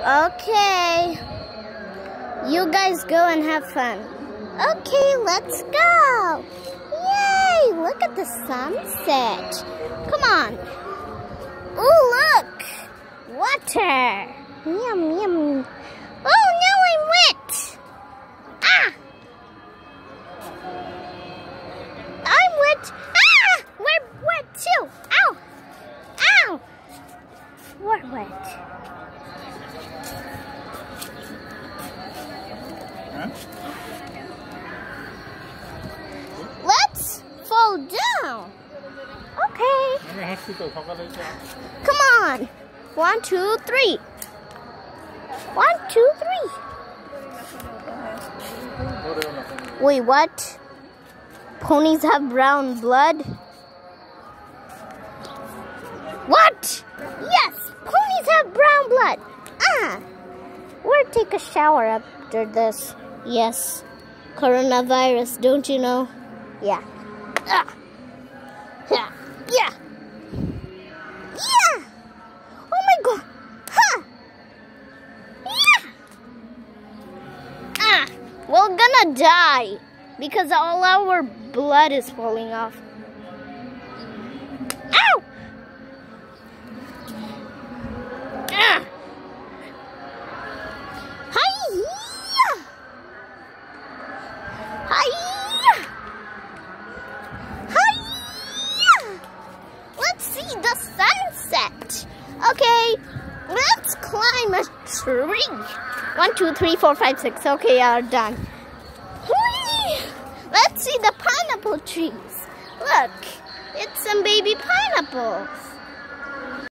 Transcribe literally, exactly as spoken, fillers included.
Okay. You guys go and have fun. Okay, let's go. Yay! Look at the sunset. Come on. Oh, look. Water. Yum, yum. Oh, now I'm wet. Ah! I'm wet. Ah! We're wet too. Ow! Ow! We're wet. Huh? Let's fall down. Okay. Come on. One, two, three. One, two, three. Wait, what? Ponies have brown blood? What? Yes, ponies have brown blood. Ah. We'll take a shower after this. Yes. Coronavirus, don't you know? Yeah. Ah. Yeah. Yeah. Yeah. Oh my God. Ha. Yeah. Ah. We're gonna die because all our blood is falling off. Ow. Ah. Hi-ya. Hi-ya. Hi-ya. Let's see the sunset. Okay, let's climb a tree. One, two, three, four, five, six. Okay, are done. Whee! Let's see the pineapple trees. Look, it's some baby pineapples.